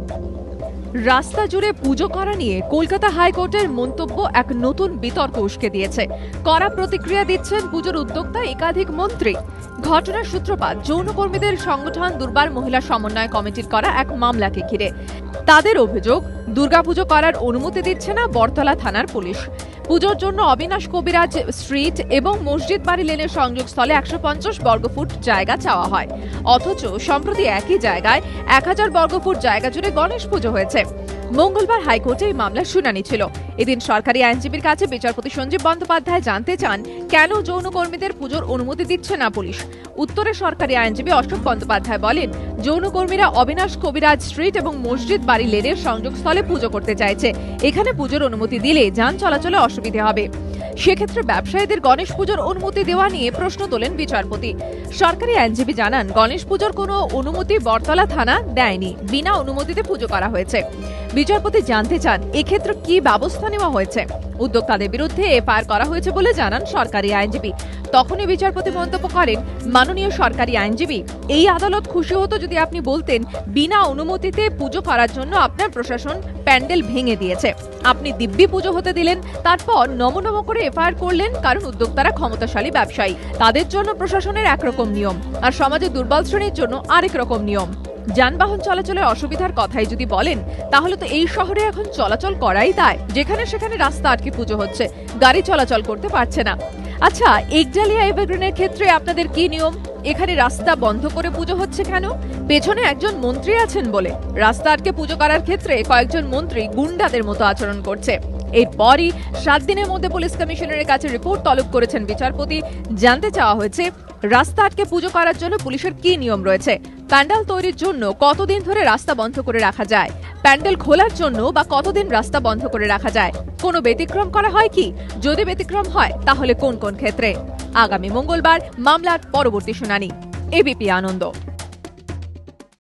রাস্তা জুড়ে পুজো করা নিয়ে কলকাতা হাইকোর্টের মন্তব্য এক নতুন বিতর্ক উস্কে দিয়েছে। কড়া প্রতিক্রিয়া দিচ্ছেন পুজোর উদ্যোক্তা একাধিক মন্ত্রী। ঘটনার সূত্রপাত যৌনকর্মীদের সংগঠন দুর্বার মহিলা সমন্বয় কমিটির করা এক মামলাকে ঘিরে। তাদের অভিযোগ, দুর্গাপুজো করার অনুমতি দিচ্ছে না বরতলা থানার পুলিশ। পুজোর জন্য অবিনাশ কবিরাজ স্ট্রিট এবং মসজিদ বাড়ি লেনের সংযোগস্থলে 150 বর্গফুট জায়গা চাওয়া হয়, অথচ সম্প্রতি একই জায়গায় 1000 বর্গফুট জায়গা জুড়ে গণেশ পুজো হয়েছে। মঙ্গলবার হাইকোর্টে এই মামলার শুনানি ছিল। এদিন সরকারি আইনজীবীর কাছে বিচারপতি সঞ্জীব বন্দ্যোপাধ্যায় জানতে চান কেন যৌনকর্মীদের পুজোর অনুমতি দিচ্ছে না পুলিশ। উত্তরে সরকারি আইনজীবী অশোক বন্দ্যোপাধ্যায় বলেন, যৌনকর্মীরা অবিনাশ কবিরাজ স্ট্রিট এবং মসজিদ বাড়ি লেনের সংযোগস্থলে পুজো করতে চাইছে। এখানে পুজোর অনুমতি দিলে যান চলাচলে অসুবিধে হবে। সেক্ষেত্রে ব্যবসায়ীদের গণেশ পুজোর অনুমতি দেওয়া নিয়ে প্রশ্ন তোলেন বিচারপতি। সরকারি আইনজীবী জানান, গণেশ পুজোর কোনো অনুমতি বরতলা থানা দেয়নি, বিনা অনুমতিতে পুজো করা হয়েছে। বিচারপতি জানতে চান এক্ষেত্রে কি ব্যবস্থা নেওয়া হয়েছে। উদ্যোক্তাদের বিরুদ্ধে এফআইআর করা হয়েছে বলে জানান সরকারি আইনজীবী। তখনই বিচারপতি মন্তব্য করেন, মাননীয় সরকারি আইনজীবী, এই আদালত খুশি হতো যদি আপনি বলতেন বিনা অনুমতিতে পুজো করার জন্য আপনার প্রশাসন প্যান্ডেল ভেঙে দিয়েছে। আপনি দিব্যি পুজো হতে দিলেন, তারপর নমনম করে এফআইআর করলেন, কারণ উদ্যোক্তারা ক্ষমতাশালী ব্যবসায়ী। তাদের জন্য প্রশাসনের একরকম নিয়ম, আর সমাজে দুর্বল শ্রেণীর জন্য আরেক রকম নিয়ম। যানবাহন চলাচলের অসুবিধার কথাই যদি বলেন, তাহলে তো এই শহরে এখন চলাচল করাই দায়। যেখানে সেখানে রাস্তা আটকে পুজো হচ্ছে, গাড়ি চলাচল করতে পারছে না। আচ্ছা, একডালিয়া এভারগ্রিনের ক্ষেত্রে আপনাদের কি নিয়ম? এখানে রাস্তা বন্ধ করে পুজো হচ্ছে কেন? পেছনে একজন মন্ত্রী আছেন বলে রাস্তা আটকে পুজো করার ক্ষেত্রে কয়েকজন মন্ত্রী গুন্ডাদের মতো আচরণ করছে। এরপরই 7 দিনের মধ্যে পুলিশ কমিশনারের কাছে রিপোর্ট তলব করেছেন বিচারপতি। জানতে চাওয়া হয়েছে, রাস্তা আটকে পুজো করার জন্য পুলিশের কি নিয়ম রয়েছে? প্যান্ডেল তৈরির জন্য কতদিন ধরে রাস্তা বন্ধ করে রাখা যায়? প্যান্ডেল খোলার জন্য বা কতদিন রাস্তা বন্ধ করে রাখা যায়? কোনো ব্যতিক্রম করা হয় কি? যদি ব্যতিক্রম হয়, তাহলে কোন কোন ক্ষেত্রে? আগামী মঙ্গলবার মামলার পরবর্তী শুনানি। এবিপি আনন্দ।